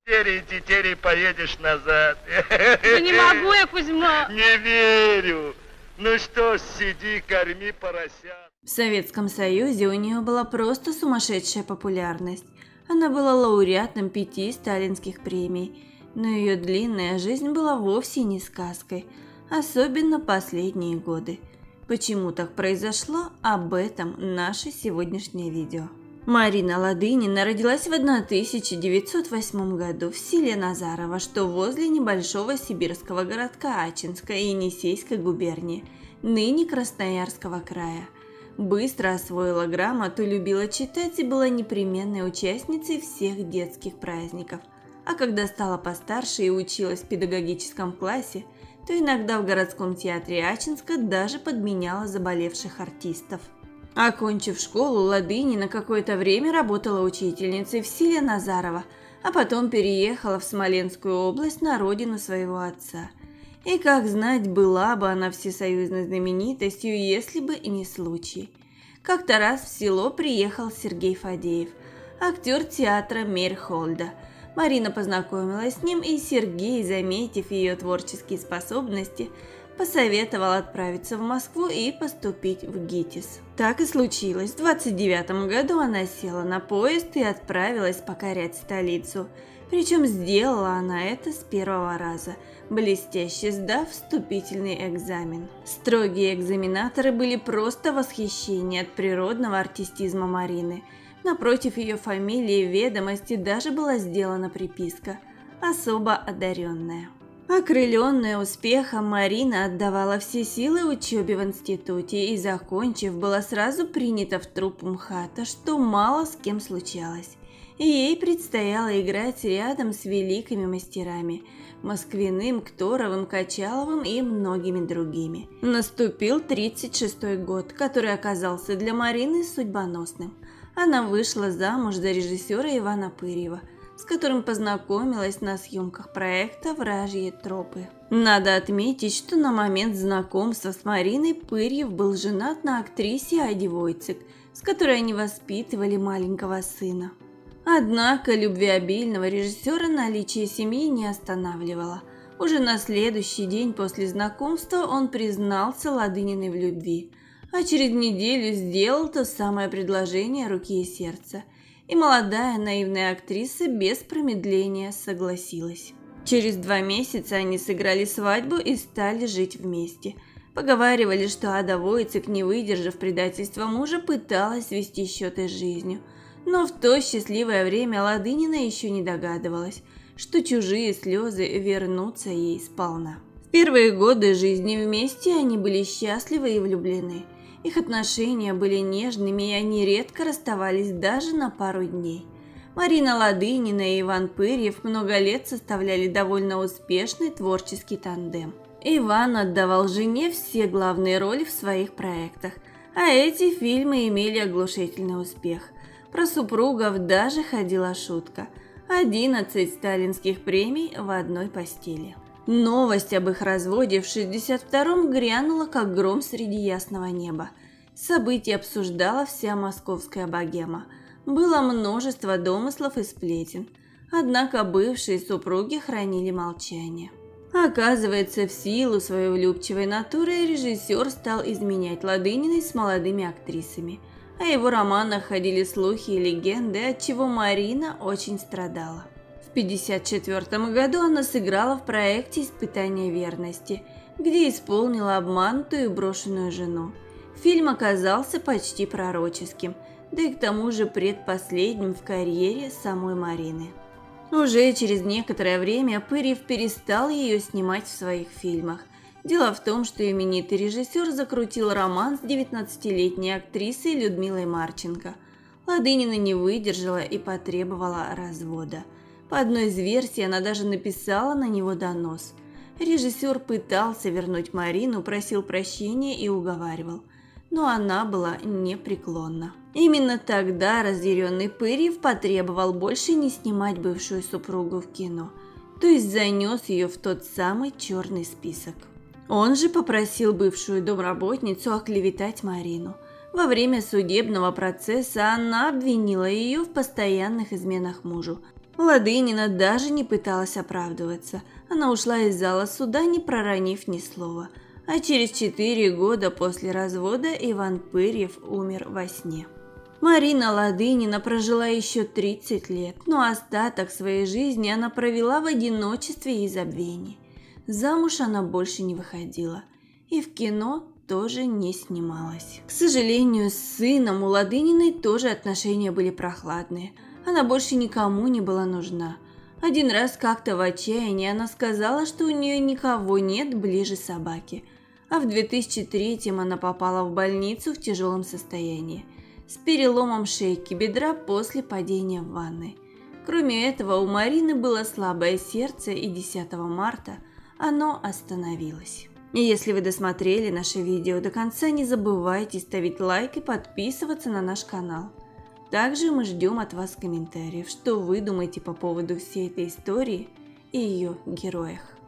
Теперь поедешь назад. Да не могу я, Кузьма. Не верю. Ну что ж, сиди, корми поросят. В Советском Союзе у нее была просто сумасшедшая популярность. Она была лауреатом 5 сталинских премий, но ее длинная жизнь была вовсе не сказкой, особенно последние годы. Почему так произошло, об этом наше сегодняшнее видео. Марина Ладынина родилась в 1908 году в селе Назарово, что возле небольшого сибирского городка Ачинска Енисейской губернии, ныне Красноярского края. Быстро освоила грамоту, любила читать и была непременной участницей всех детских праздников. А когда стала постарше и училась в педагогическом классе, то иногда в городском театре Ачинска даже подменяла заболевших артистов. Окончив школу, Ладынина какое-то время работала учительницей в селе Назарово, а потом переехала в Смоленскую область на родину своего отца. И, как знать, была бы она всесоюзной знаменитостью, если бы и не случай. Как-то раз в село приехал Сергей Фадеев, актер театра Мейрхольда. Марина познакомилась с ним, и Сергей, заметив ее творческие способности, посоветовал отправиться в Москву и поступить в ГИТИС. Так и случилось. В 1929 году она села на поезд и отправилась покорять столицу. Причем сделала она это с первого раза, блестяще сдав вступительный экзамен. Строгие экзаменаторы были просто в восхищении от природного артистизма Марины. Напротив ее фамилии в ведомости даже была сделана приписка «Особо одаренная». Окрыленная успехом, Марина отдавала все силы учебе в институте и, закончив, была сразу принята в труппу МХАТа, что мало с кем случалось. И ей предстояло играть рядом с великими мастерами – Москвиным, Кторовым, Качаловым и многими другими. Наступил 1936 год, который оказался для Марины судьбоносным. Она вышла замуж за режиссера Ивана Пырьева, с которым познакомилась на съемках проекта «Вражьи тропы». Надо отметить, что на момент знакомства с Мариной Пырьев был женат на актрисе Аде Войцек, с которой они воспитывали маленького сына. Однако любвеобильного режиссера наличие семьи не останавливало. Уже на следующий день после знакомства он признался Ладыниной в любви, а через неделю сделал то самое предложение руки и сердца. И молодая наивная актриса без промедления согласилась. Через 2 месяца они сыграли свадьбу и стали жить вместе. Поговаривали, что Ада Войцек, не выдержав предательства мужа, пыталась свести счеты с жизнью. Но в то счастливое время Ладынина еще не догадывалась, что чужие слезы вернутся ей сполна. В первые годы жизни вместе они были счастливы и влюблены. Их отношения были нежными, и они редко расставались даже на пару дней. Марина Ладынина и Иван Пырьев много лет составляли довольно успешный творческий тандем. Иван отдавал жене все главные роли в своих проектах, а эти фильмы имели оглушительный успех. Про супругов даже ходила шутка – 11 сталинских премий в одной постели. Новость об их разводе в 1962-м грянула, как гром среди ясного неба. Событие обсуждала вся московская богема. Было множество домыслов и сплетен. Однако бывшие супруги хранили молчание. Оказывается, в силу своей влюбчивой натуры режиссер стал изменять Ладыниной с молодыми актрисами. О его романах ходили слухи и легенды, отчего Марина очень страдала. В 1954 году она сыграла в проекте «Испытание верности», где исполнила обманутую и брошенную жену. Фильм оказался почти пророческим, да и к тому же предпоследним в карьере самой Марины. Уже через некоторое время Пырьев перестал ее снимать в своих фильмах. Дело в том, что именитый режиссер закрутил роман с 19-летней актрисой Людмилой Марченко. Ладынина не выдержала и потребовала развода. По одной из версий она даже написала на него донос. Режиссер пытался вернуть Марину, просил прощения и уговаривал, но она была непреклонна. Именно тогда разъяренный Пырьев потребовал больше не снимать бывшую супругу в кино, то есть занес ее в тот самый черный список. Он же попросил бывшую домработницу оклеветать Марину. Во время судебного процесса она обвинила ее в постоянных изменах мужу. Ладынина даже не пыталась оправдываться. Она ушла из зала суда, не проронив ни слова. А через 4 года после развода Иван Пырьев умер во сне. Марина Ладынина прожила еще 30 лет, но остаток своей жизни она провела в одиночестве и забвении. Замуж она больше не выходила, и в кино тоже не снималась. К сожалению, с сыном у Ладыниной тоже отношения были прохладные. Она больше никому не была нужна. Один раз как-то в отчаянии она сказала, что у нее никого нет ближе собаки. А в 2003-м она попала в больницу в тяжелом состоянии, с переломом шейки бедра после падения в ванной. Кроме этого, у Марины было слабое сердце, и 10 марта оно остановилось. И если вы досмотрели наше видео до конца, не забывайте ставить лайк и подписываться на наш канал. Также мы ждем от вас комментариев, что вы думаете по поводу всей этой истории и ее героях.